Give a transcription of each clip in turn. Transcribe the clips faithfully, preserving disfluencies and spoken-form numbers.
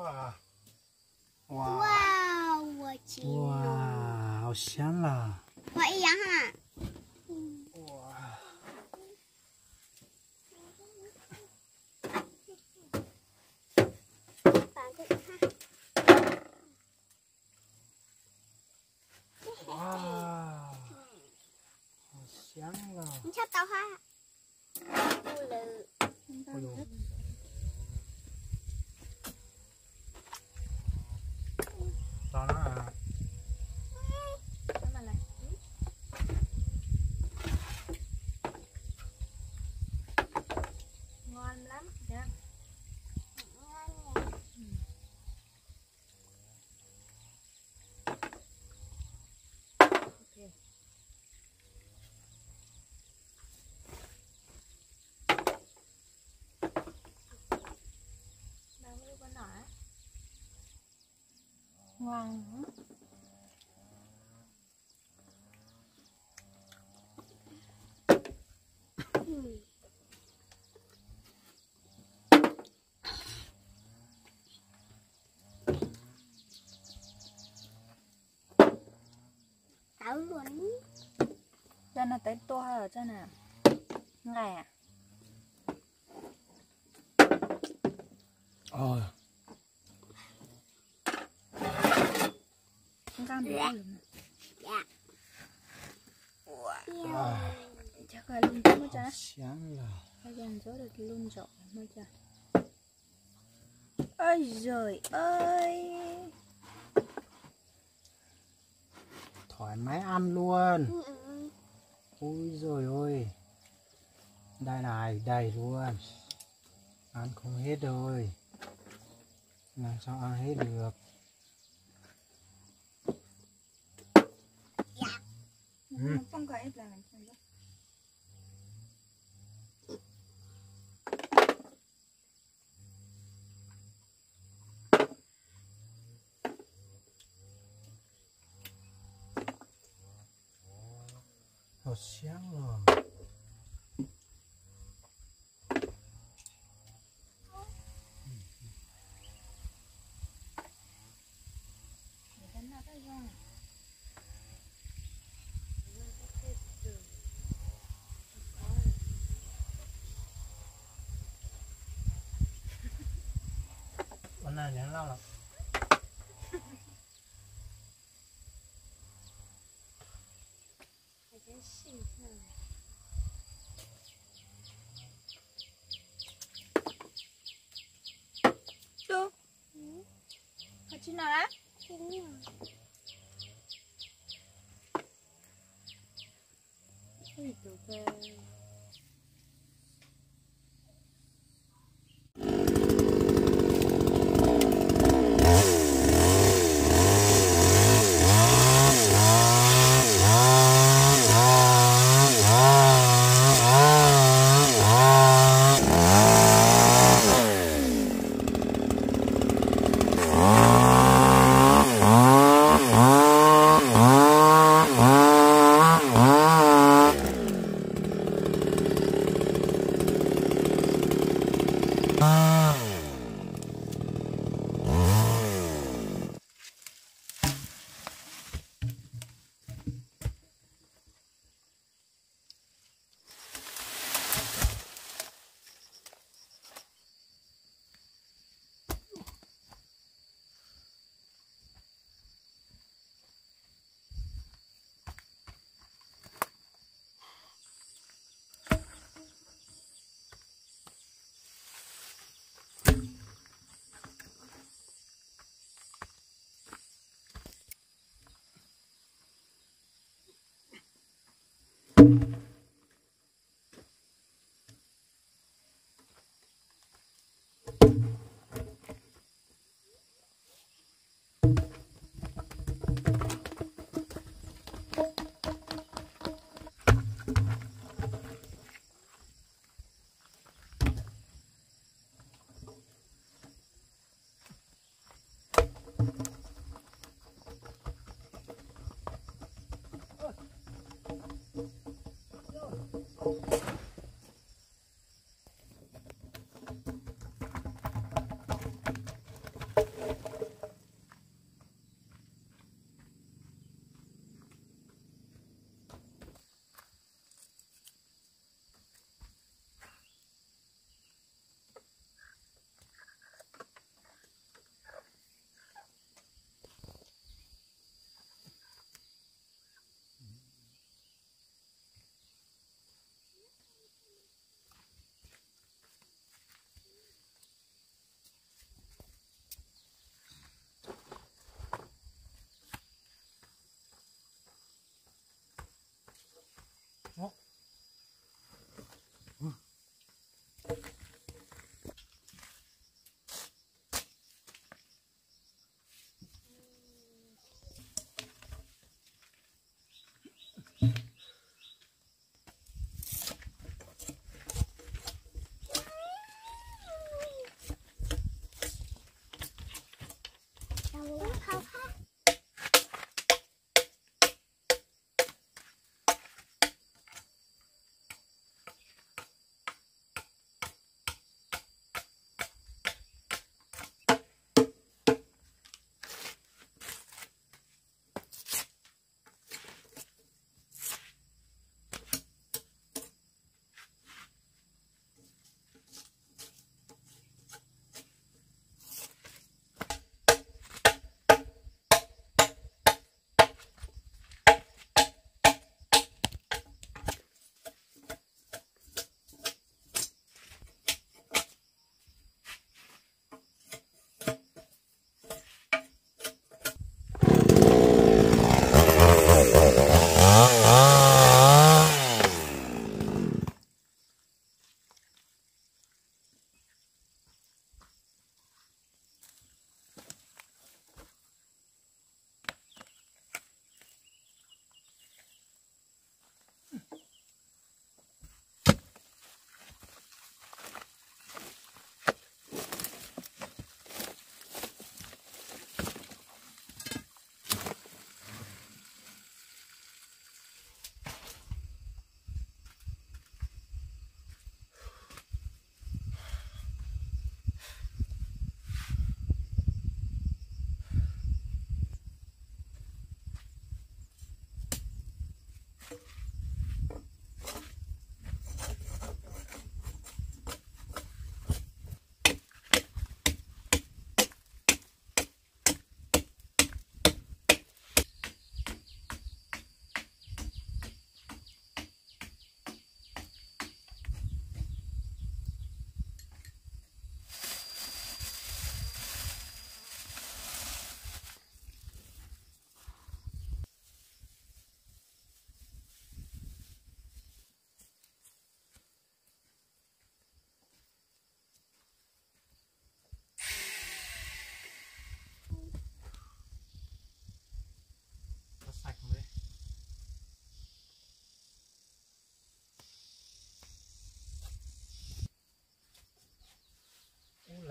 哇哇哇，我亲哇，好香啦！ 我一样哈。 哇， 把这个看。 哇，好香啊！ 你瞧到哈？不了。 哎呦，到哪啊？ mà lại ngon lắm nha. Ok. Bao nhiêu con nỏ? Ngon lắm. Táo luôn. Chân là tới to ở chân à? Ngày à? Ôi. Con cam bị gì mà? Dạ. Wow. Chắc là luôn chứ mới chả. Sáng là. Hay dàn số được luôn rồi mới chả. Ôi giời ơi. Thoải mái ăn luôn. Ui giời ơi. Đây này, đầy luôn. Ăn không hết rồi. Làm sao ăn hết được. Ừ. Không có ít là làm sao đó. Hột sáng rồi. Hôm nay nhắn lâu lắm. Đâu? Ở trên nào á? Ui tụi về.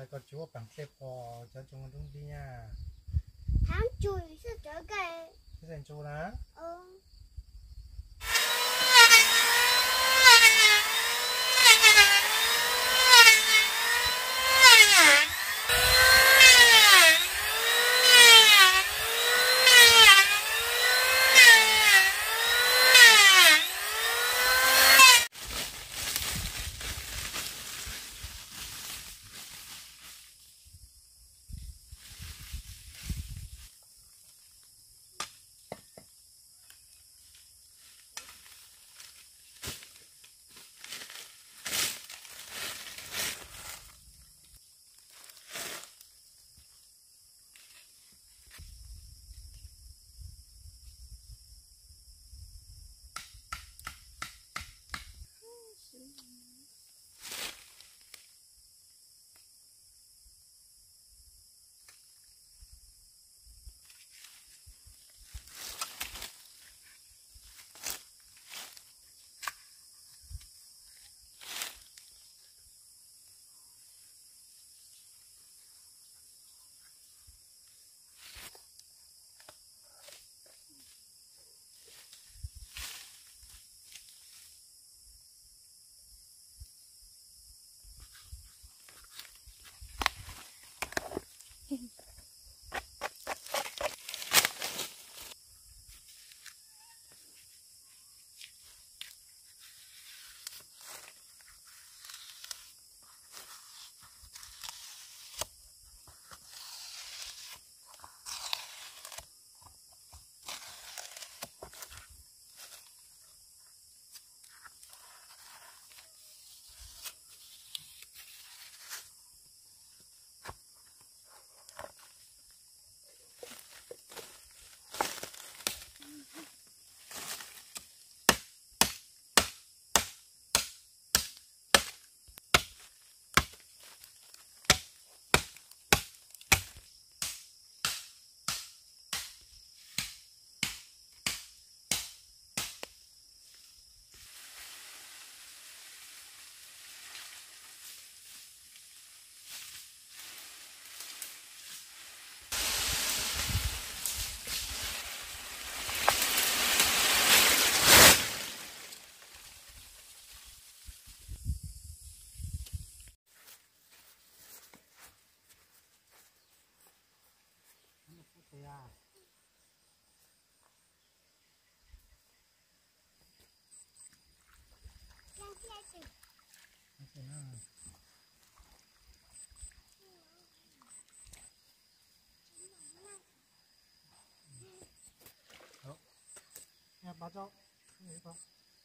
lại có chúa bằng xếp bò cho chúng đúng đi nha. Tháng chui sẽ trở cái. Thế thành chú đó. Ừ. Yeah. Nha bà cháu. Thấy không?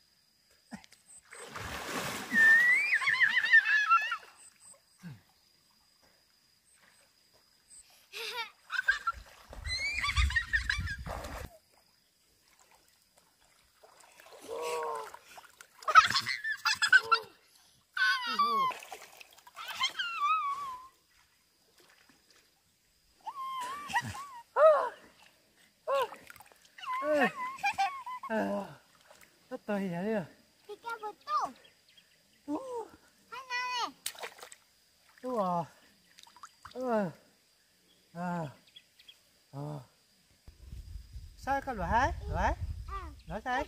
Rất tươi vậy à. Thì cái bột tu. Tú. Hai này. Tú à. Ừ. À. À. Sao cái loại? Loại? À. Nói sao?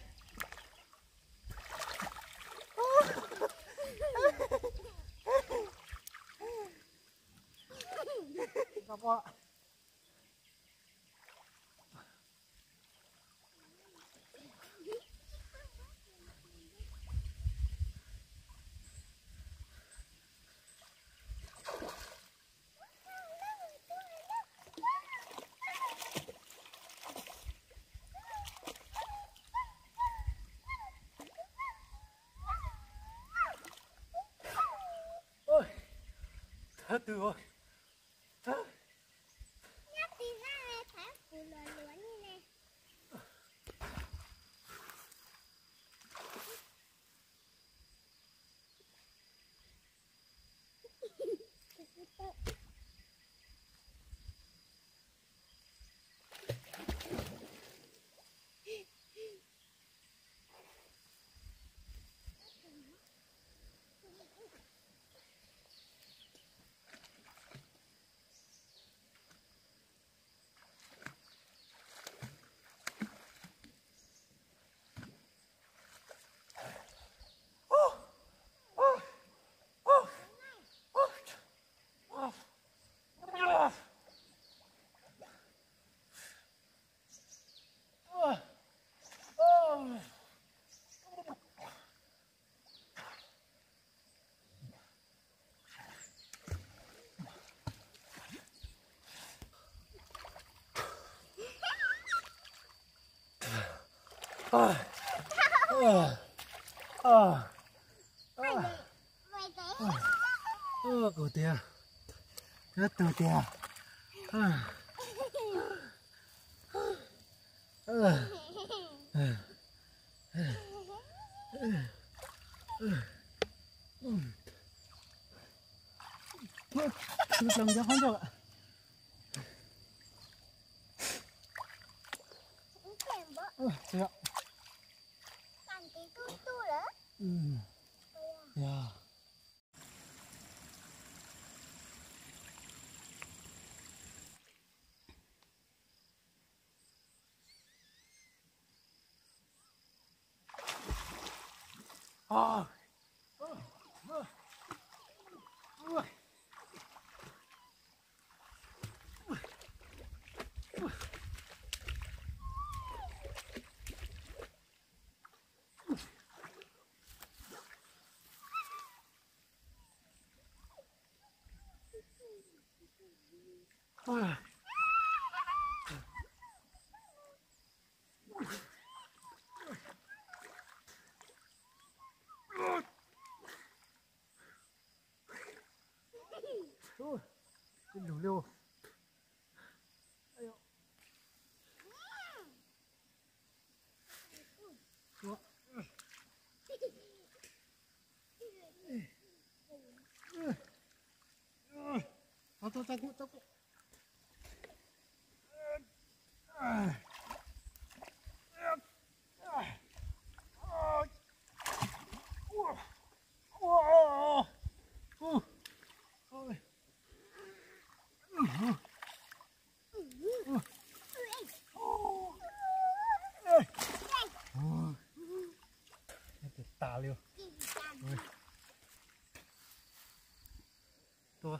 Gặp ạ. Ôi. Thật từ rồi. Nhắc đi ra này phải củ lửa lửa như này. à, à, à, Mày té. ờ cổ tia rất từ tia à, ờ, ờ, Được lòng cho không được ạ. Cũng kèm bó. Ờ, được ạ. Càng tí tu tu nữa. Ừ. Yeah. Oh. Ôi, kinh đủ liêu. Thôi thôi thôi thôi. Tà liêu. Tôi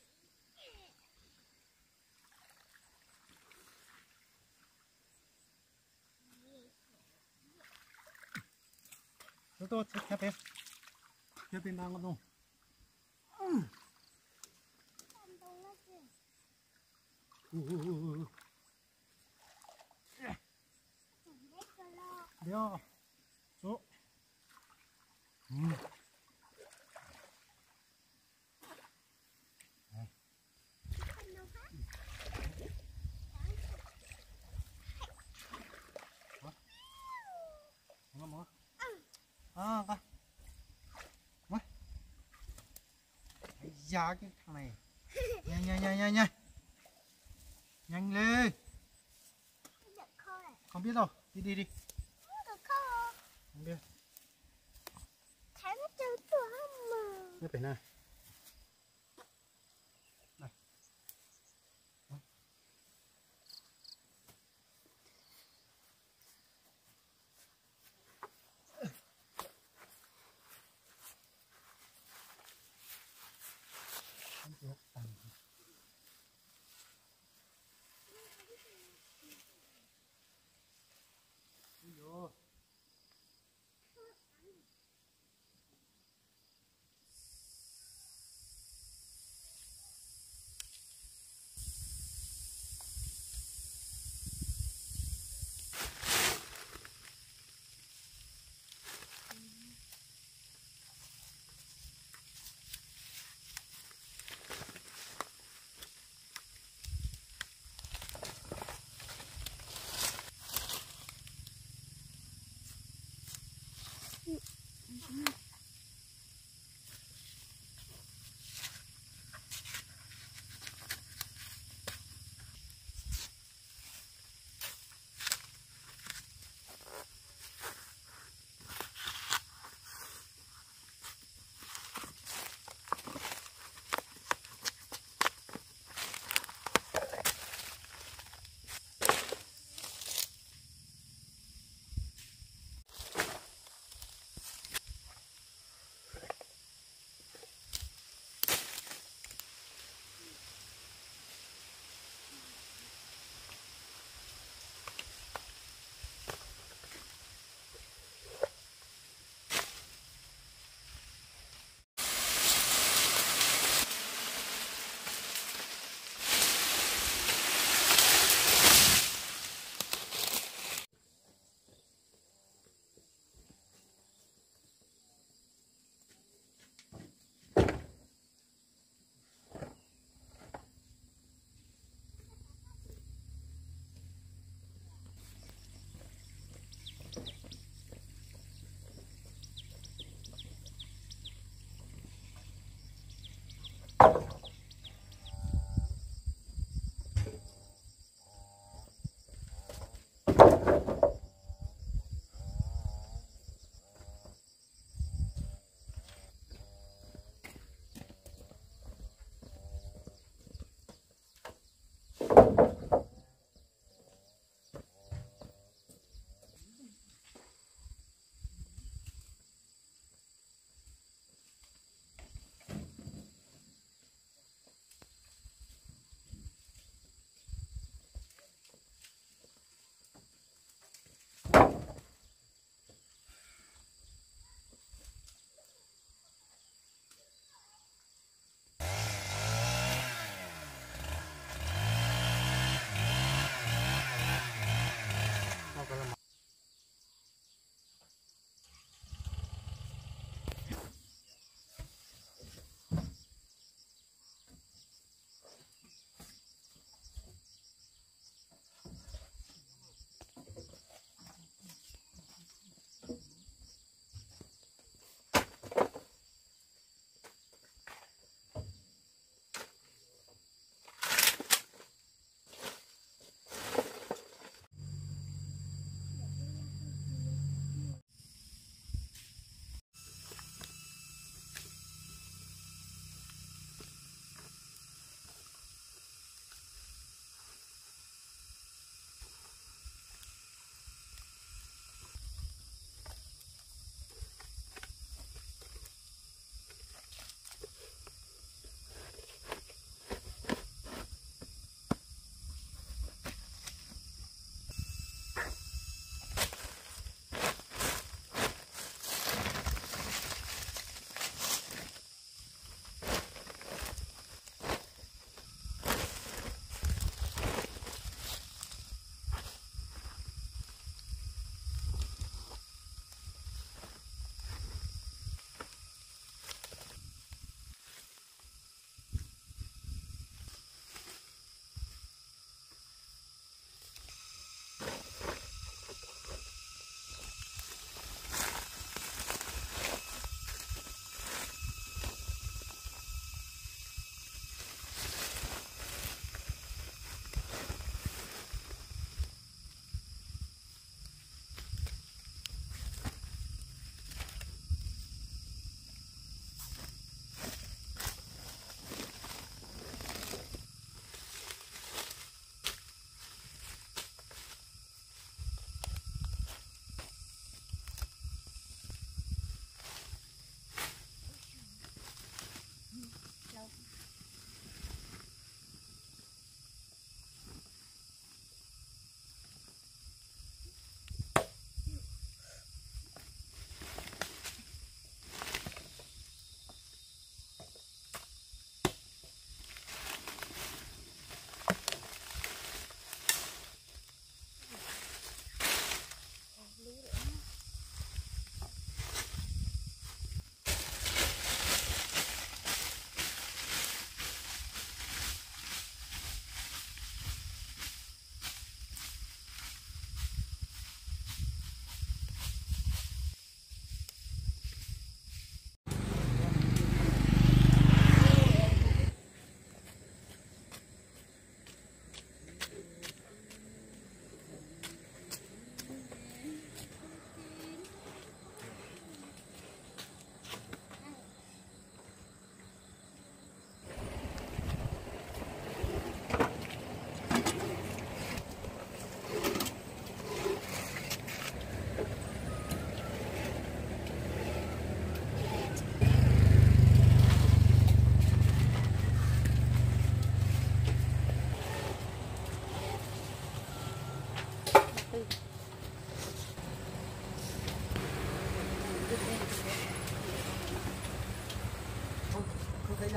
tôi tôi khép bên khép bên đang con không đeo số ngon không à con mấy giá cái thằng này nhanh nhanh nhanh nhanh nhanh nhanh lên không biết đâu đi đi đi không biết biết phải nào này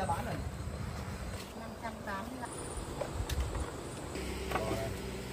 bán rồi. năm trăm tám mươi lăm.